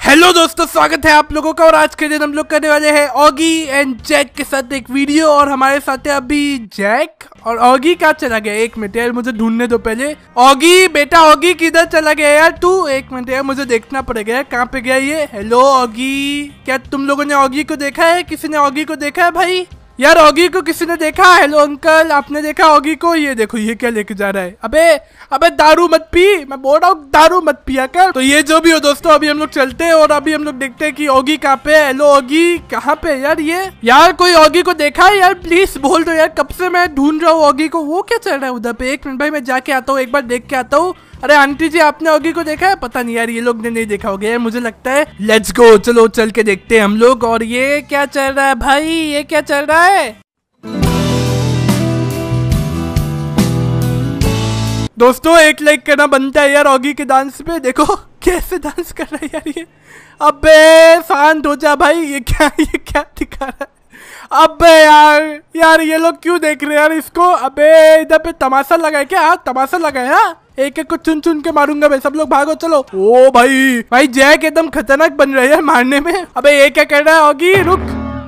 Hello दोस्तों, स्वागत है आप लोगों का। और आज के दिन हम लोग करने वाले हैं ऑगी एंड जैक के साथ एक वीडियो। और हमारे साथ है अभी जैक। और ऑगी कहाँ चला गया? एक मिनट यार, मुझे ढूंढने दो पहले। ऑगी बेटा, ऑगी किधर चला गया यार तू? एक मिनट यार, मुझे देखना पड़ेगा यार, कहाँ पे गया ये। हेलो ऑगी, क्या तुम लोगों ने ऑगी को देखा है? किसी ने ऑगी को देखा है भाई? यार ऑगी को किसी ने देखा? हेलो अंकल, आपने देखा ऑगी को? ये देखो, ये क्या लेके जा रहा है। अबे दारू मत पी, मैं बोल रहा हूँ दारू मत पिया कर। तो ये जो भी हो दोस्तों, अभी हम लोग चलते हैं और अभी हम लोग देखते हैं कि ऑगी कहाँ पे है। हेलो ऑगी, कहाँ पे है यार ये? यार कोई ऑगी को देखा है यार? प्लीज बोल दो यार, कब से मैं ढूंढ रहा हूँ ऑगी को। वो क्या चल रहा है उधर पे? एक मिनट भाई, मैं जाके आता हूँ, एक बार देख के आता हूँ। अरे आंटी जी, आपने ऑगी को देखा है? पता नहीं यार, ये लोग ने नहीं देखा होगा यार, मुझे लगता है। लेट्स गो, चलो चल के देखते हैं हम लोग। और ये क्या चल रहा है भाई? ये क्या चल रहा है दोस्तों? एक लाइक करना बनता है यार ऑगी के डांस पे। देखो कैसे डांस कर रहा है यार ये। अबे शांत हो जा भाई, ये क्या दिखा रहा है? अबे यार ये लोग क्यों देख रहे हैं यार इसको? अबे इधर पे तमाशा लगा है क्या? तमाशा लगा है? एक एक को चुन चुन के मारूंगा मैं। सब लोग भागो चलो। ओ भाई जैक एकदम खतरनाक बन रहा है यार मारने में। अबे ये क्या कर रहा है? ऑगी रुक।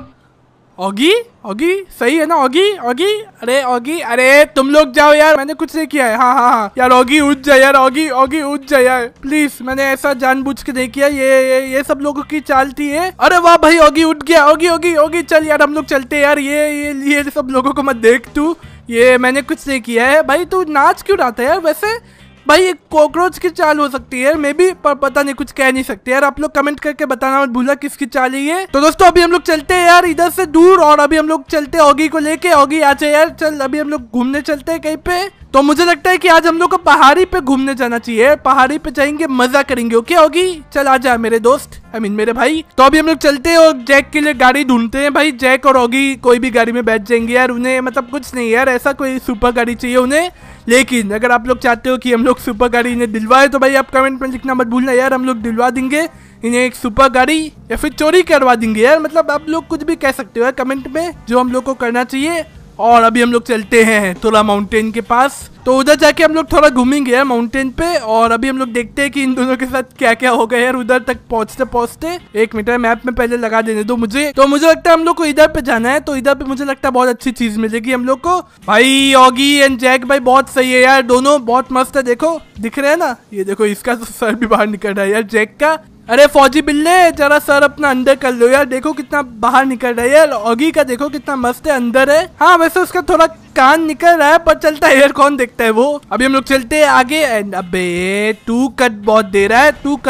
ऑगी सही है ना? ऑगी अरे ऑगी, अरे तुम लोग जाओ यार, मैंने कुछ नहीं किया है। हाँ यार ऑगी उठ जा यार, ऑगी उठ जा यार प्लीज। मैंने ऐसा जानबूझ के नहीं किया, ये सब लोगों की चाल थी ये। अरे वाह भाई, ऑगी उठ गया। ऑगी चल यार, हम लोग चलते यार। ये सब लोगों को मत देख तू, ये मैंने कुछ नहीं किया है भाई। तू नाच क्यों रहा था यार? वैसे भाई एक कॉकरोच की चाल हो सकती है मे बी, पर पता नहीं, कुछ कह नहीं सकते यार। आप लोग कमेंट करके बताना मत भूलना किसकी चाल है ये। तो दोस्तों अभी हम लोग चलते हैं यार इधर से दूर, और अभी हम लोग चलते हैं ऑगी को लेके। ऑगी आ जाए यार, चल अभी हम लोग घूमने चलते हैं कहीं पे। तो मुझे लगता है कि आज हम लोग को पहाड़ी पे घूमने जाना चाहिए। पहाड़ी पे जाएंगे, मजा करेंगे। ओके ऑगी, चल आ जा मेरे दोस्त, मेरे भाई। तो अभी हम लोग चलते हैं और जैक के लिए गाड़ी ढूंढते हैं भाई। जैक और ऑगी कोई भी गाड़ी में बैठ जाएंगे यार। उन्हें मतलब कुछ नहीं यार, ऐसा कोई सुपर गाड़ी चाहिए उन्हें। लेकिन अगर आप लोग चाहते हो कि हम लोग सुपर गाड़ी इन्हें दिलवाए तो भाई आप कमेंट में लिखना मत भूलना यार। हम लोग दिलवा देंगे इन्हें एक सुपर गाड़ी, या फिर चोरी करवा देंगे यार। मतलब आप लोग कुछ भी कह सकते हो यार कमेंट में, जो हम लोग को करना चाहिए। और अभी हम लोग चलते हैं थोड़ा माउंटेन के पास, तो उधर जाके हम लोग थोड़ा घूमेंगे यार माउंटेन पे। और अभी हम लोग देखते हैं कि इन दोनों के साथ क्या क्या हो गया यार उधर तक पहुंचते। एक मिनट मैप में पहले लगा देने दो मुझे। तो मुझे लगता है हम लोग को इधर पे जाना है, तो इधर पे मुझे लगता है बहुत अच्छी चीज मिलेगी हम लोग को भाई। ऑगी एंड जैक भाई बहुत सही है यार, दोनों बहुत मस्त है। देखो दिख रहे हैं ना? ये देखो, इसका तो सर भी बाहर निकल रहा है यार जैक का। अरे फौजी बिल्ले, जरा सर अपना अंदर कर लो यार। देखो कितना बाहर निकल रहा है यार। ऑगी का देखो कितना मस्त है, अंदर है। हाँ वैसे उसका थोड़ा कान निकल रहा है, पर चलता है यार, कौन देखता है वो। अभी हम लोग चलते हैं आगे। एंड अबे तू कट बहुत दे रहा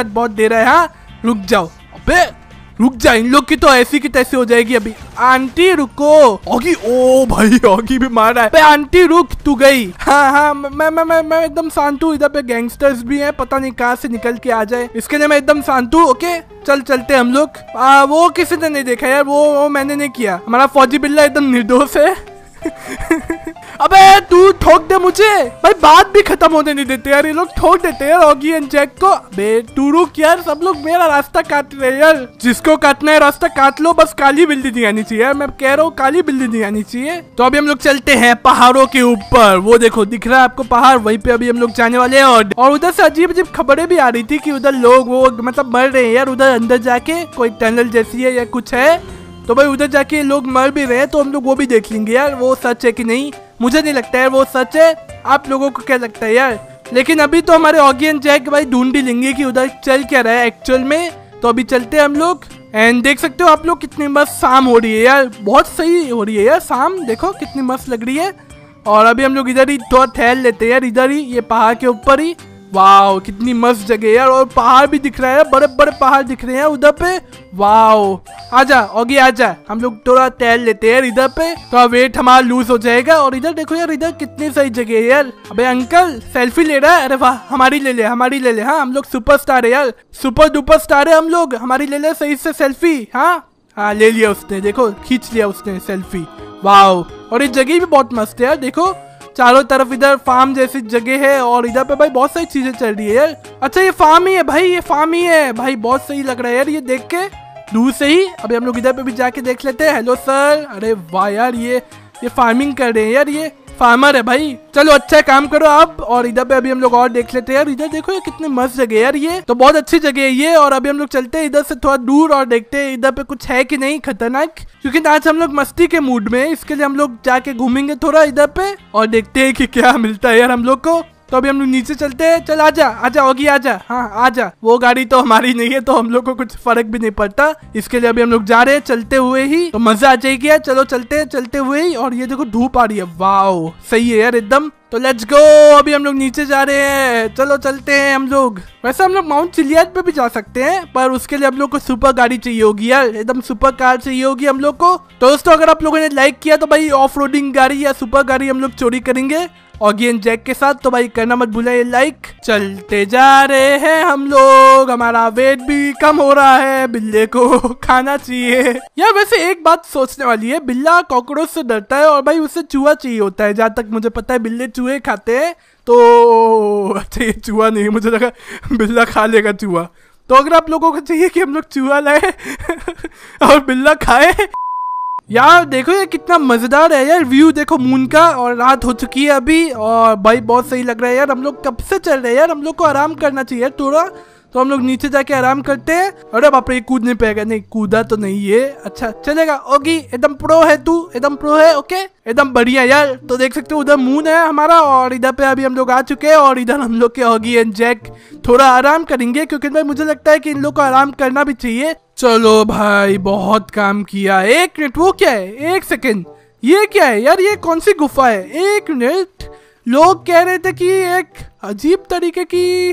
है, हाँ रुक जाओ। अबे रुक जा, इन लोग की तो ऐसी की तैसी हो जाएगी अभी। आंटी रुको। ऑगी, ओ भाई ऑगी भी मार रहा है। बे आंटी रुक, तू गई। हाँ मैं एकदम शांत हूँ। इधर पे गैंगस्टर्स भी हैं, पता नहीं कहाँ से निकल के आ जाए, इसके लिए मैं एकदम शांत हूँ। ओके चलते हम लोग। वो किसी ने नहीं देखा यार, वो मैंने नहीं किया। हमारा फौजी बिल्ला एकदम निर्दोष है। अबे तू ठोक दे मुझे भाई, बात भी खत्म होने नहीं देते यार ये लोग, ठोक देते हैं ऑगी एंड जैक को। बे तू रुक यार, सब लोग मेरा रास्ता काट रहे हैं यार। जिसको काटना है रास्ता काट लो, बस काली बिल्ली नहीं आनी चाहिए। मैं कह रहा हूँ काली बिल्ली नहीं आनी चाहिए। तो अभी हम लोग चलते हैं पहाड़ों के ऊपर। वो देखो दिख रहा है आपको पहाड़, वहीं पे अभी हम लोग जाने वाले हैं। और उधर से अजीब खबरें भी आ रही थी कि उधर लोग वो मतलब मर रहे हैं यार। उधर अंदर जाके कोई टनल जैसी है या कुछ है, तो भाई उधर जाके लोग मर भी रहे हैं, तो हम लोग वो भी देख लेंगे यार। वो सच है कि नहीं मुझे नहीं लगता है वो सच है। आप लोगों को क्या लगता है यार? लेकिन अभी तो हमारे ऑगी एंड जैक भाई ढूंढ ही लेंगे कि उधर चल क्या रहा है एक्चुअल में। तो अभी चलते हैं हम लोग। एंड देख सकते हो आप लोग कितनी मस्त शाम हो रही है यार, बहुत सही हो रही है यार शाम। देखो कितनी मस्त लग रही है। और अभी हम लोग इधर ही थोड़ा ठहर लेते हैं यार, इधर ही ये पहाड़ के ऊपर ही। वाओ कितनी मस्त जगह यार, और पहाड़ भी दिख रहा है, बड़े बड़े पहाड़ दिख रहे हैं उधर पे। वाओ आजा ऑगी आजा, हम लोग थोड़ा टहल लेते हैं इधर पे, तो वेट हमारा लूज हो जाएगा। और इधर देखो यार, इधर कितनी सही जगह है यार। अबे अंकल सेल्फी ले रहा है? अरे वाह, हमारी ले ले। हाँ हम लोग सुपरस्टार है यार, सुपर डुपर स्टार है हम लोग। हमारी ले ले सही से सेल्फी। हाँ ले लिया उसने, देखो खींच लिया उसने सेल्फी। वाओ, और ये जगह भी बहुत मस्त है यार। देखो चारों तरफ इधर फार्म जैसी जगह है, और इधर पे भाई बहुत सारी चीजें चल रही है यार। अच्छा ये फार्म ही है भाई, ये फार्म ही है भाई। बहुत सही लग रहा है यार ये देख के दूर से ही। अभी हम लोग इधर पे भी जाके देख लेते हैं। Hello sir. अरे वाह यार, ये फार्मिंग कर रहे हैं यार, ये फार्मर है भाई। चलो अच्छा काम करो आप, और इधर पे अभी हम लोग और देख लेते हैं यार। इधर देखो ये कितनी मस्त जगह है यार, ये तो बहुत अच्छी जगह है ये। और अभी हम लोग चलते हैं इधर से थोड़ा दूर और देखते हैं इधर पे कुछ है कि नहीं खतरनाक, क्योंकि आज हम लोग मस्ती के मूड में, इसके लिए हम लोग जाके घूमेंगे थोड़ा इधर पे और देखते हैं कि क्या मिलता है यार हम लोग को। तो अभी हम लोग नीचे चलते हैं। चल आजा आजा होगी आजा, हाँ आजा। वो गाड़ी तो हमारी नहीं है तो हम लोग को कुछ फर्क भी नहीं पड़ता, इसके लिए अभी हम लोग जा रहे हैं चलते हुए ही, तो मजा आ जाएगी यार। चलो चलते हैं चलते हुए ही। और ये देखो धूप आ रही है, वाओ सही है यार एकदम। तो लेट्स गो, अभी हम लोग नीचे जा रहे हैं, चलो चलते हैं हम लोग। वैसे हम लोग माउंट चिलियाड पे भी जा सकते हैं, पर उसके लिए हम लोग को सुपर गाड़ी चाहिए होगी यार, एकदम सुपर कार चाहिए होगी हम लोग को। तो दोस्तों अगर आप लोगों ने लाइक किया तो भाई ऑफ रोडिंग गाड़ी या सुपर गाड़ी हम लोग चोरी करेंगे ऑगी एंड जैक के साथ, तो भाई करना मत भूलिए लाइक। चलते जा रहे हैं हम लोग, हमारा वेट भी कम हो रहा है, बिल्ले को खाना चाहिए यार। वैसे एक बात सोचने वाली है, बिल्ला कॉकरोच से डरता है और भाई उसे चूहा चाहिए होता है, जहाँ तक मुझे पता है बिल्ले चूहे खाते हैं। तो अच्छा ये चूहा नहीं, मुझे लगा बिल्ला खा लेगा चूहा। तो अगर आप लोगों को चाहिए कि हम लोग चूहा लाए और बिल्ला खाए यार, देखो ये कितना मजेदार है यार व्यू, देखो मून का। और रात हो चुकी है अभी, और भाई बहुत सही लग रहा है यार। हम लोग कब से चल रहे हैं यार, हम लोग को आराम करना चाहिए थोड़ा, तो हम लोग नीचे जाके आराम करते हैं। अरे बाप रे कूद नहीं पाएगा, नहीं कूदा तो नहीं है, अच्छा चलेगा। ओगी एकदम प्रो है तू, एकदम प्रो है, ओके एकदम बढ़िया यार। तो देख सकते हो उधर मून है हमारा, और इधर पे अभी हम लोग आ चुके हैं, और इधर हम लोग के ऑगी एंड जैक थोड़ा आराम करेंगे, क्योंकि भाई मुझे लगता है कि इन लोग को आराम करना भी चाहिए। चलो भाई बहुत काम किया। एक मिनट, वो क्या है, एक सेकेंड, ये क्या है यार, ये कौन सी गुफा है? एक मिनट, लोग कह रहे थे कि एक अजीब तरीके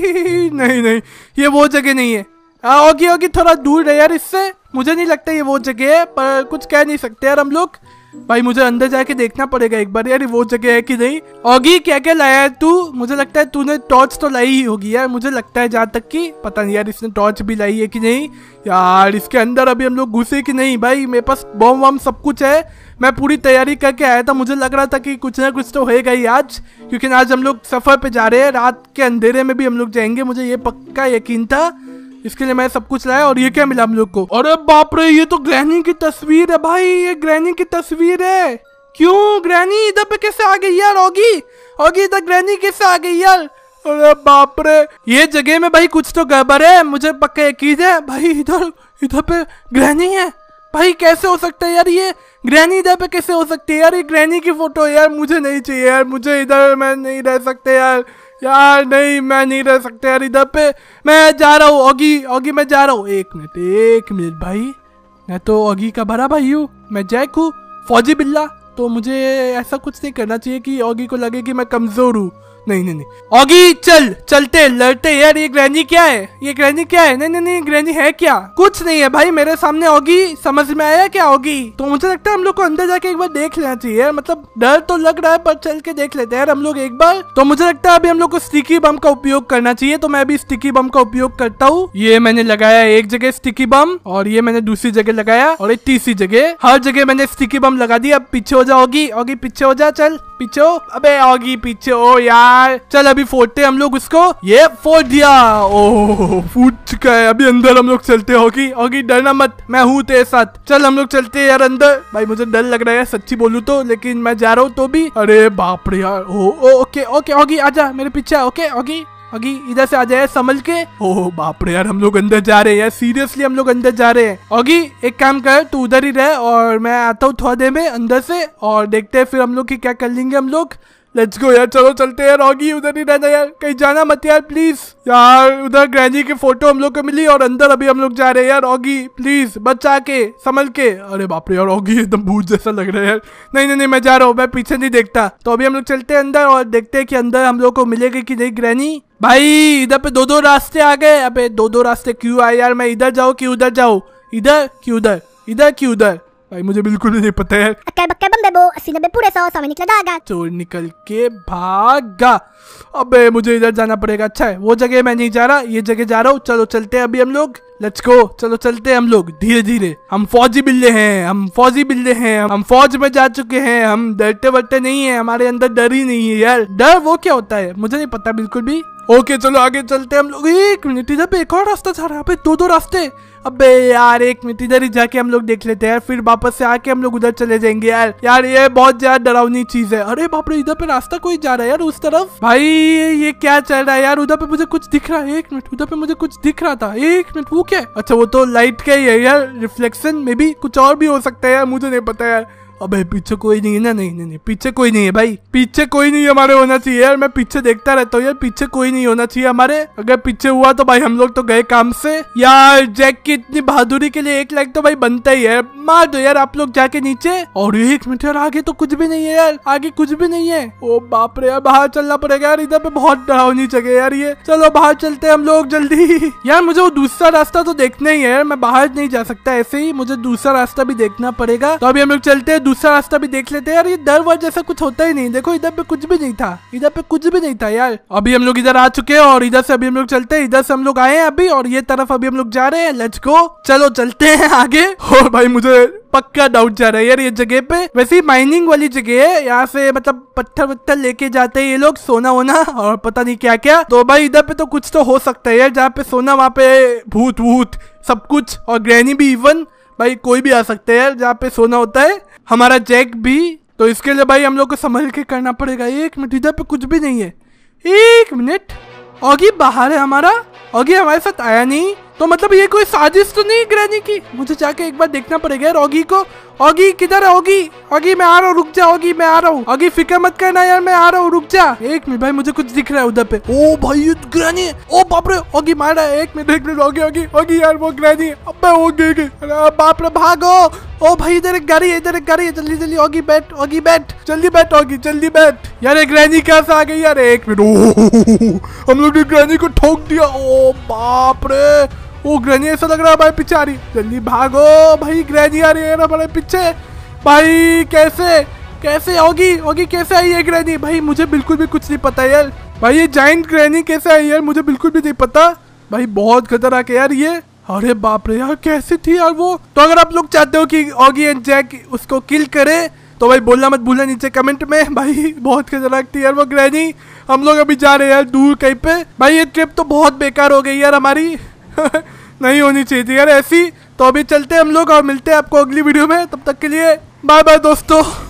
की नहीं नहीं ये वो जगह नहीं है। होगी होगी थोड़ा दूर है यार इससे, मुझे नहीं लगता ये वो जगह है, पर कुछ कह नहीं सकते यार हम लोग। भाई मुझे अंदर जाके देखना पड़ेगा एक बार यार, वो जगह है कि नहीं। होगी क्या क्या लाया है तू? मुझे लगता है तूने टॉर्च तो लाई ही होगी यार, मुझे लगता है जहाँ तक कि, पता नहीं यार इसने टॉर्च भी लाई है कि नहीं यार। इसके अंदर अभी हम लोग घुसे कि नहीं? भाई मेरे पास बम वम सब कुछ है, मैं पूरी तैयारी करके आया था। मुझे लग रहा था कि कुछ ना कुछ तो होएगा ही आज, क्योंकि आज हम लोग सफर पे जा रहे हैं, रात के अंधेरे में भी हम लोग जाएंगे, मुझे ये पक्का यकीन था। इसके लिए मैं सब कुछ लाया। और ये क्या मिला हम लोग को? अरे बाप रे ये तो ग्रैनी की तस्वीर है भाई, ये ग्रैनी की तस्वीर है। क्यों ग्रैनी इधर पे कैसे आ गई यार? होगी होगी इधर ग्रैनी कैसे आ गई यार? अरे बाप रे ये जगह में भाई कुछ तो गड़बड़ है, मुझे पक्का यकीन है भाई। इधर पे ग्रैनी है भाई, कैसे हो सकता है यार ये ग्रैनी इधर पे कैसे हो सकती है यार? ये ग्रैनी की फोटो है यार, मुझे नहीं चाहिए यार, मुझे इधर मैं नहीं रह सकते यार, यार नहीं मैं नहीं रह सकता यार इधर पे। मैं जा रहा हूँ ऑगी मैं जा रहा हूँ। एक मिनट भाई, मैं तो ऑगी का बड़ा भाई हूँ, मैं जैक हूँ फौजी बिल्ला, तो मुझे ऐसा कुछ नहीं करना चाहिए कि ऑगी को लगे कि मैं कमजोर हूँ। नहीं ऑगी चलते लड़ते यार। ये ग्रैनी क्या है, ये ग्रैनी क्या है? नहीं ग्रैनी है क्या? कुछ नहीं है भाई मेरे सामने। ऑगी समझ में आया क्या ऑगी? तो मुझे लगता है हम लोग को अंदर जाके एक बार देख लेना चाहिए यार, मतलब डर तो लग रहा है पर चल के देख लेते हैं यार हम लोग एक बार। तो मुझे लगता है अभी हम लोग को स्टिकी बम का उपयोग करना चाहिए, तो मैं भी स्टिकी बम का उपयोग करता हूँ। ये मैंने लगाया एक जगह स्टिकी बम, और ये मैंने दूसरी जगह लगाया, और एक तीसरी जगह, हर जगह मैंने स्टिकी बम लगा दिया। अब पीछे हो जा ऑगी पीछे हो जा, चल पीछे हो। अबे ऑगी पीछे हो यार, चल अभी फोड़ते हम लोग उसको। ये फोड़ दिया, ओह फूट चुका है। अभी अंदर हम लोग चलते हैं। ऑगी डरना मत, मैं हूँ तेरे साथ। चल हम लोग चलते हैं यार अंदर। भाई मुझे डर लग रहा है सच्ची बोलूं तो, लेकिन मैं जा रहा हूँ तो भी। अरे बाप रे यार, ओके ऑगी आजा मेरे पीछे। ओके ऑगी इधर से आ जाए संभल के। ओह बाप रे यार, हम लोग अंदर जा रहे हैं यार, सीरियसली हम लोग अंदर जा रहे हैं। ऑगी एक काम कर, तू उधर ही रह और मैं आता हूँ थोड़ा देर में अंदर से, और देखते हैं फिर हम लोग की क्या कर लेंगे हम लोग। लेट्स गो यार, चलो चलते हैं यार। ऑगी उधर ही रहना यार, कहीं जाना मत यार प्लीज। यार उधर ग्रैनी की फोटो हम लोग को मिली, और अंदर अभी हम लोग जा रहे हैं यार। ऑगी प्लीज बचा के संभल के। अरे बाप रे यार, ऑगी एकदम भूत जैसा लग रहा है यार। नहीं मैं जा रहा हूँ, मैं पीछे नहीं देखता। तो अभी हम लोग चलते हैं अंदर और देखते हैं कि अंदर हम लोग को मिलेगी कि नहीं ग्रैनी। भाई इधर पे दो रास्ते आ गए। अबे दो रास्ते क्यों आए यार? मैं इधर जाऊँ कि उधर जाऊँ? इधर कि उधर? इधर कि उधर? भाई मुझे बिल्कुल भी नहीं पता यार। चोर निकल के भागा। अबे मुझे इधर जाना पड़ेगा। अच्छा है वो जगह मैं नहीं जा रहा, ये जगह जा रहा हूँ। चलो चलते हैं अभी हम लोग, लेट्स गो। चलो चलते हैं हम लोग धीरे धीरे। हम फौजी बिल्ले हैं, हम फौज में जा चुके हैं। हम डरते वरते नहीं है, हमारे अंदर डर ही नहीं है यार। डर वो क्या होता है मुझे नहीं पता बिल्कुल भी। ओके चलो आगे चलते हैं हम लोग। एक मिनट, इधर पे एक और रास्ता जा रहा है। दो रास्ते। अबे यार एक मिनट, इधर ही जाके हम लोग देख लेते हैं, फिर वापस से आके हम लोग उधर चले जाएंगे यार। यार ये बहुत ज्यादा डरावनी चीज है। अरे बाप रे, इधर पे रास्ता कोई जा रहा है यार उस तरफ। भाई ये क्या चल रहा है यार? उधर पे मुझे कुछ दिख रहा है, एक मिनट, उधर पे मुझे कुछ दिख रहा था, एक मिनट, वो क्या? अच्छा वो तो लाइट का ही है यार, रिफ्लेक्शन में भी कुछ और भी हो सकता है यार, मुझे नहीं पता यार। अबे पीछे कोई नहीं है ना? नहीं, पीछे कोई नहीं है भाई, पीछे कोई नहीं हमारे होना चाहिए यार। मैं पीछे देखता रहता हूँ यार, पीछे कोई नहीं होना चाहिए हमारे। अगर पीछे हुआ तो भाई हम लोग तो गए काम से यार। जैक की इतनी बहादुरी के लिए 1 लाइक तो भाई बनता ही है। मार दो यार आप लोग जाके नीचे। और 1 मिनट यार, आगे तो कुछ भी नहीं है यार, आगे कुछ भी नहीं है। ओ बाप रे यार, बाहर चलना पड़ेगा यार, इधर पे बहुत डरावनी जगह यार ये। चलो बाहर चलते हैं हम लोग जल्दी। यार मुझे वो दूसरा रास्ता तो देखना ही है यार, मैं बाहर नहीं जा सकता ऐसे ही, मुझे दूसरा रास्ता भी देखना पड़ेगा। तो अभी हम लोग चलते हैं, दूसरा रास्ता भी देख लेते हैं यार। ये डर वर जैसा कुछ होता ही नहीं, देखो इधर पे कुछ भी नहीं था, इधर पे कुछ भी नहीं था यार। अभी हम लोग इधर आ चुके हैं और इधर से अभी हम लोग चलते हैं, इधर से हम लोग आए हैं अभी और ये तरफ अभी हम लोग जा रहे हैं। लेट्स गो, चलो चलते हैं आगे। और भाई मुझे पक्का डाउट जा रहा है यार ये जगह पे, वैसे माइनिंग वाली जगह है, यहाँ से मतलब पत्थर वत्थर लेके जाते हैं ये लोग, सोना वोना और पता नहीं क्या क्या। तो भाई इधर पे तो कुछ तो हो सकता है यार, जहाँ पे सोना वहाँ पे भूत वूत सब कुछ, और ग्रैनी भी इवन, भाई कोई भी आ सकता है यार जहाँ पे सोना होता है, हमारा जैक भी। तो इसके लिए भाई हम लोग को संभल के करना पड़ेगा। 1 मिनट, इधर पे कुछ भी नहीं है, 1 मिनट। ऑगी बाहर है हमारा, ऑगी हमारे साथ आया नहीं, तो मतलब ये कोई साजिश तो नहीं ग्रैनी की? मुझे जाके एक बार देखना पड़ेगा यार ऑगी को। ऑगी किधर है? ऑगी, ऑगी मैं आ रहा हूँ, रुक जा ऑगी, मैं आ रहा हूँ। ऑगी फिक्र मत करना यार, मैं आ रहा हूँ, रुक जा। 1 मिनट भाई, मुझे कुछ दिख रहा है उधर पे। ओ भाई ये ग्रैनी है, ओ बाप रे, ऑगी मार रहा है। 1 मिनट, ऑगी ऑगी ऑगी यार, वो ग्रैनी है। अबे ऑगी, अरे बाप रे, भागो। ओ भाई इधर एक गाड़ी है, इधर एक गाड़ी है, जल्दी जल्दी ऑगी बैठ, ऑगी बैठ, जल्दी बैठ ऑगी, जल्दी बैठ। यार एक ग्रैनी कैसे आ गई यार? 1 मिनट, हम लोग ने ग्रैनी को ठोक दिया। ओ बाप रे, ओ ग्रैनी ऐसा लग रहा है भाई पीछे आ रही, जल्दी भागो भाई, ग्रैनी आ रही है ना हमारे पीछे। भाई कैसे होगी कैसे आई है ग्रैनी? भाई मुझे बिल्कुल भी कुछ नहीं पता यार, भाई ये जाइंट ग्रैनी कैसे आई यार, मुझे बिल्कुल भी नहीं पता भाई, बहुत खतरनाक है यार ये। अरे बाप रे यार, कैसे थी यार वो? तो अगर आप लोग चाहते हो कि ऑगी एंड जैक उसको किल करे तो भाई बोलना मत भूलना नीचे कमेंट में। भाई बहुत खतरनाक थी यार वो ग्रैनी। हम लोग अभी जा रहे हैं यार दूर कहीं पे। भाई ये ट्रिप तो बहुत बेकार हो गई यार हमारी। नहीं होनी चाहिए थी यार ऐसी। तो अभी चलते हैं हम लोग और मिलते हैं आपको अगली वीडियो में, तब तक के लिए बाय बाय दोस्तों।